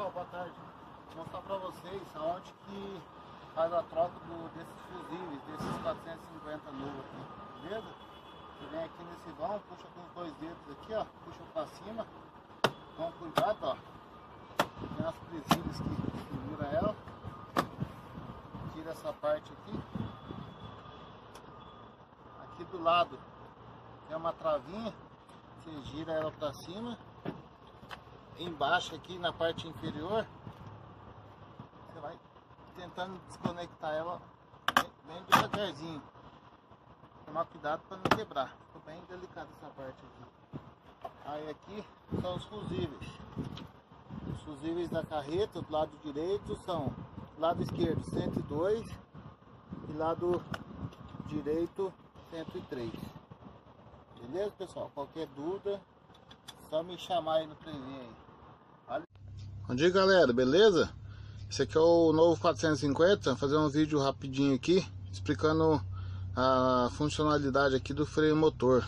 pessoal, boa tarde. Vou mostrar para vocês aonde que faz a troca desses fusíveis, desses 450 novos aqui, beleza? Você vem aqui nesse vão, puxa com os dois dedos aqui, ó, puxa para cima, com cuidado, ó. Tem as presilhas que segura ela, tira essa parte aqui. Aqui do lado tem uma travinha, você gira ela para cima. Embaixo aqui na parte inferior, você vai tentando desconectar ela bem devagarzinho. Tomar cuidado para não quebrar, ficou bem delicada essa parte aqui. Aí aqui são os fusíveis. Os fusíveis da carreta do lado direito são, do lado esquerdo 102 e lado direito 103. Beleza, pessoal? Qualquer dúvida, só me chamar aí no prevê aí. Bom dia, galera, beleza? Esse aqui é o novo 450. Vou fazer um vídeo rapidinho aqui explicando a funcionalidade aqui do freio motor.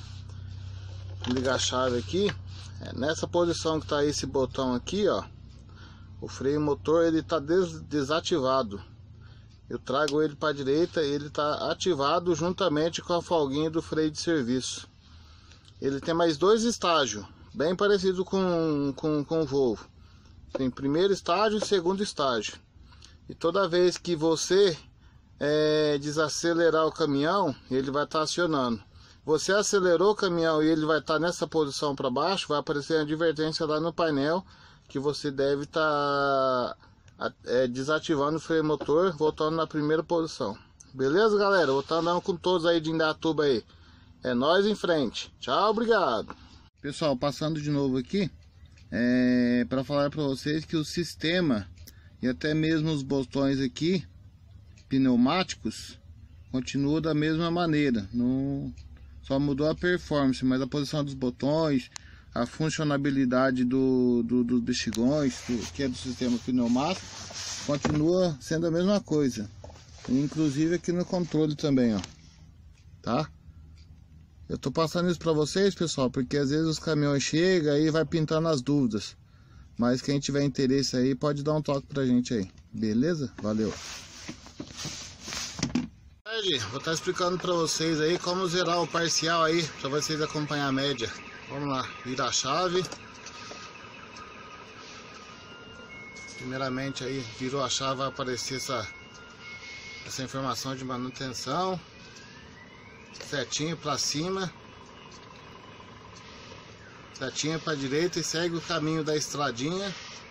Vou ligar a chave aqui. Nessa posição que tá esse botão aqui, ó, o freio motor ele tá desativado. Eu trago ele para a direita, ele tá ativado juntamente com a folguinha do freio de serviço. Ele tem mais dois estágios, bem parecido com o Volvo. Tem primeiro estágio e segundo estágio. E toda vez que você desacelerar o caminhão, ele vai estar acionando. Você acelerou o caminhão e ele vai estar nessa posição para baixo, vai aparecer uma advertência lá no painel que você deve estar desativando o freio motor, voltando na primeira posição. Beleza, galera? Vou estar andando com todos aí de Indaiatuba aí. É nóis em frente. Tchau, obrigado. Pessoal, passando de novo aqui, para falar para vocês que o sistema e até mesmo os botões aqui pneumáticos continua da mesma maneira, só mudou a performance, mas a posição dos botões, a funcionalidade dos bexigões, que é do sistema pneumático, continua sendo a mesma coisa, inclusive aqui no controle também, ó, tá? Eu tô passando isso pra vocês, pessoal, porque às vezes os caminhões chegam e vai pintando as dúvidas. Mas quem tiver interesse aí, pode dar um toque pra gente aí. Beleza? Valeu! Vou estar explicando pra vocês aí como zerar o parcial aí, pra vocês acompanhar a média. Vamos lá, vira a chave. Primeiramente aí, virou a chave, vai aparecer essa informação de manutenção. Setinha para cima, setinha para direita e segue o caminho da estradinha.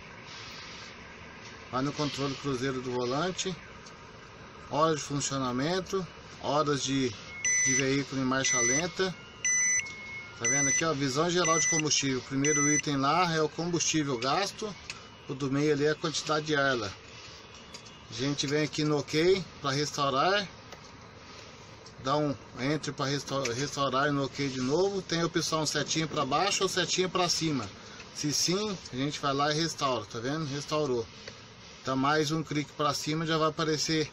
Vai no controle cruzeiro do volante. Horas de funcionamento, horas de veículo em marcha lenta. Tá vendo aqui, ó, visão geral de combustível. O primeiro item lá é o combustível gasto, o do meio ali é a quantidade de ar lá. A gente vem aqui no OK para restaurar. Dá um entre para restaurar no OK de novo. Tem a opção setinha para baixo ou setinha para cima. Se sim, a gente vai lá e restaura, tá vendo? Restaurou. Então mais um clique para cima já vai aparecer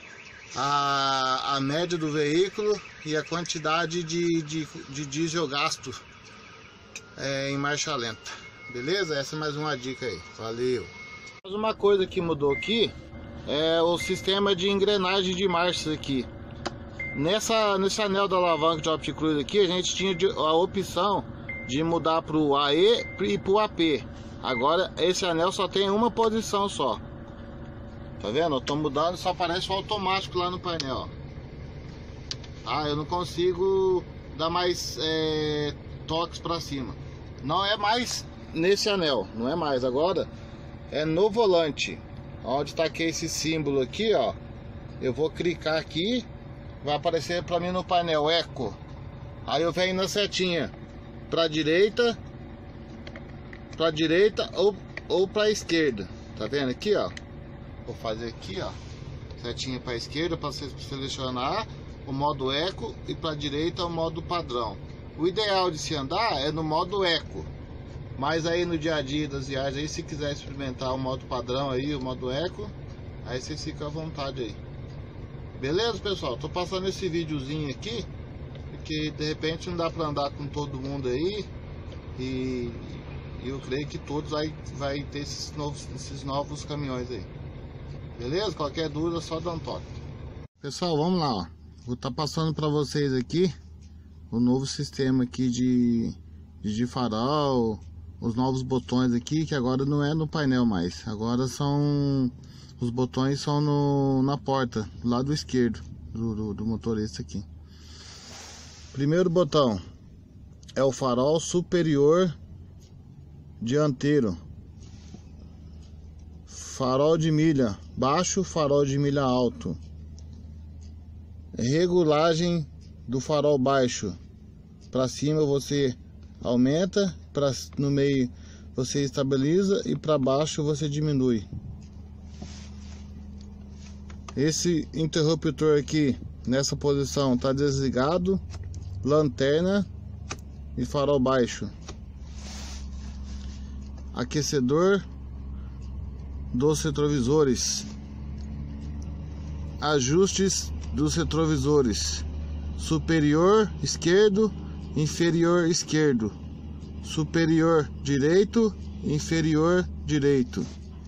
a média do veículo e a quantidade de diesel gasto em marcha lenta. Beleza? Essa é mais uma dica aí. Valeu! Mais uma coisa que mudou aqui é o sistema de engrenagem de marchas aqui. Nesse anel da alavanca de OptiCruise aqui, a gente tinha a opção de mudar para o AE e para o AP. Agora esse anel só tem uma posição só. Tá vendo? Eu tô mudando, só aparece o automático lá no painel. Tá? Eu não consigo dar mais toques para cima. Não é mais nesse anel, não é mais. Agora é no volante. Onde está aqui esse símbolo aqui, ó. Eu vou clicar aqui. Vai aparecer para mim no painel Eco. Aí eu venho na setinha para direita ou para esquerda. Tá vendo aqui, ó? Vou fazer aqui, ó. Setinha para esquerda para selecionar o modo Eco e para direita o modo padrão. O ideal de se andar é no modo Eco. Mas aí no dia a dia das viagens aí, se quiser experimentar o modo padrão aí, o modo Eco, aí vocês ficam à vontade aí. Beleza, pessoal? Tô passando esse videozinho aqui porque de repente não dá para andar com todo mundo aí e Eu creio que todos vai ter esses novos caminhões aí. Beleza? Qualquer dúvida, só dá um toque. Pessoal, vamos lá, ó. Vou estar passando para vocês aqui o novo sistema aqui de farol, os novos botões aqui, que agora não é no painel mais. Agora os botões são na porta, do lado esquerdo do motorista aqui. Primeiro botão é o farol superior dianteiro. Farol de milha baixo, farol de milha alto. Regulagem do farol baixo. Para cima você aumenta, no meio você estabiliza e para baixo você diminui. Esse interruptor aqui nessa posição está desligado. Lanterna e farol baixo. Aquecedor dos retrovisores. Ajustes dos retrovisores: superior esquerdo, inferior esquerdo, superior direito, inferior direito.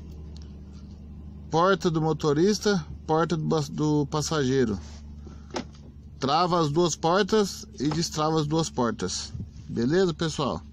Porta do motorista, porta do passageiro. Trava as duas portas e destrava as duas portas. Beleza, pessoal?